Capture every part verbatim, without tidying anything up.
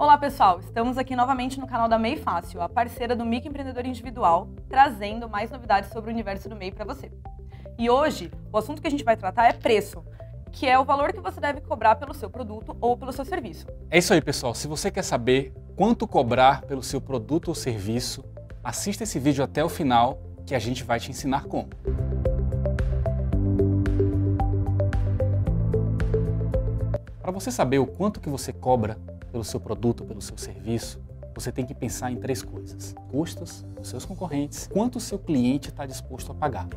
Olá pessoal, estamos aqui novamente no canal da MEI Fácil, a parceira do Microempreendedor Individual, trazendo mais novidades sobre o universo do MEI para você. E hoje, o assunto que a gente vai tratar é preço, que é o valor que você deve cobrar pelo seu produto ou pelo seu serviço. É isso aí, pessoal. Se você quer saber quanto cobrar pelo seu produto ou serviço, assista esse vídeo até o final que a gente vai te ensinar como. Para você saber o quanto que você cobra pelo seu produto ou pelo seu serviço, você tem que pensar em três coisas: custos, os seus concorrentes, quanto o seu cliente está disposto a pagar.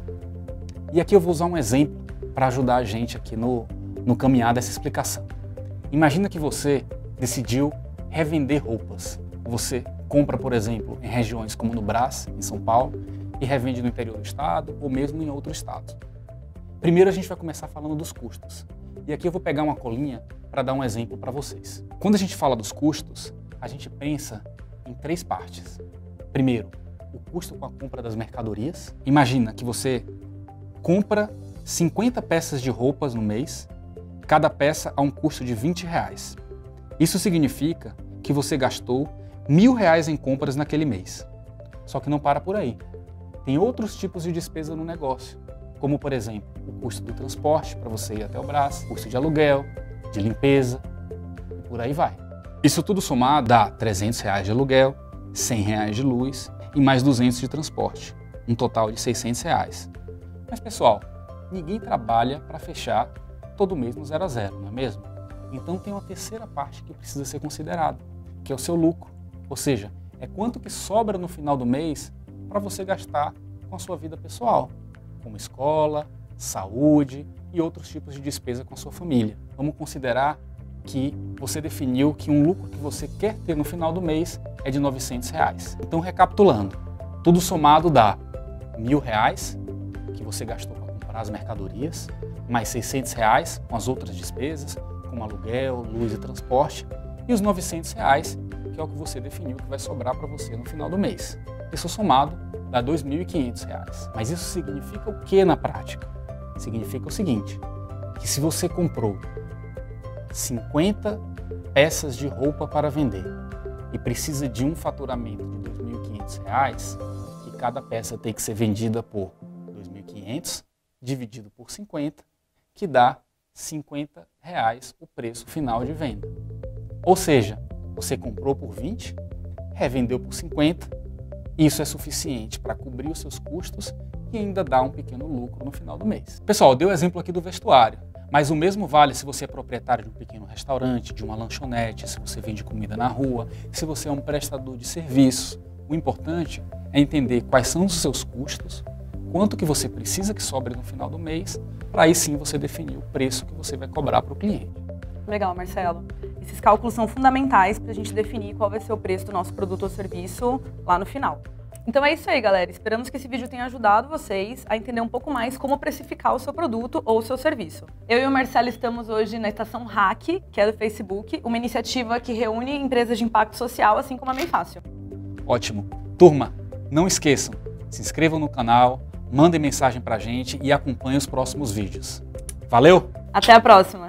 E aqui eu vou usar um exemplo para ajudar a gente aqui no, no caminhar dessa explicação. Imagina que você decidiu revender roupas. Você compra, por exemplo, em regiões como no Brás, em São Paulo, e revende no interior do estado ou mesmo em outro estado. Primeiro a gente vai começar falando dos custos. E aqui eu vou pegar uma colinha para dar um exemplo para vocês. Quando a gente fala dos custos, a gente pensa em três partes. Primeiro, o custo com a compra das mercadorias. Imagina que você compra cinquenta peças de roupas no mês, cada peça a um custo de vinte reais. Isso significa que você gastou mil reais em compras naquele mês. Só que não para por aí. Tem outros tipos de despesa no negócio, como por exemplo, o custo do transporte para você ir até o Brás, custo de aluguel, de limpeza, e por aí vai. Isso tudo somado dá trezentos reais de aluguel, cem reais de luz e mais duzentos de transporte, um total de seiscentos reais. Mas pessoal, ninguém trabalha para fechar todo mês no zero a zero, não é mesmo? Então tem uma terceira parte que precisa ser considerada, que é o seu lucro. Ou seja, é quanto que sobra no final do mês para você gastar com a sua vida pessoal, como escola, saúde e outros tipos de despesa com a sua família. Vamos considerar que você definiu que um lucro que você quer ter no final do mês é de novecentos reais. Então, recapitulando, tudo somado dá mil reais que você gastou para comprar as mercadorias, mais seiscentos reais com as outras despesas, como aluguel, luz e transporte, e os novecentos reais, que é o que você definiu que vai sobrar para você no final do mês. Isso somado dá dois mil e quinhentos reais. Mas isso significa o que na prática? Significa o seguinte, que se você comprou cinquenta peças de roupa para vender e precisa de um faturamento de dois mil e quinhentos reais, que cada peça tem que ser vendida por dois mil e quinhentos dividido por cinquenta, que dá cinquenta reais o preço final de venda. Ou seja, você comprou por vinte, revendeu por cinquenta, isso é suficiente para cobrir os seus custos e ainda dá um pequeno lucro no final do mês. Pessoal, eu dei o exemplo aqui do vestuário, mas o mesmo vale se você é proprietário de um pequeno restaurante, de uma lanchonete, se você vende comida na rua, se você é um prestador de serviços. O importante é entender quais são os seus custos, quanto que você precisa que sobre no final do mês, para aí sim você definir o preço que você vai cobrar para o cliente. Legal, Marcelo. Esses cálculos são fundamentais para a gente definir qual vai ser o preço do nosso produto ou serviço lá no final. Então é isso aí, galera. Esperamos que esse vídeo tenha ajudado vocês a entender um pouco mais como precificar o seu produto ou o seu serviço. Eu e o Marcelo estamos hoje na Estação Hack, que é do Facebook, uma iniciativa que reúne empresas de impacto social, assim como a MEI Fácil. Ótimo. Turma, não esqueçam, se inscrevam no canal, mandem mensagem pra gente e acompanhem os próximos vídeos. Valeu? Até a próxima!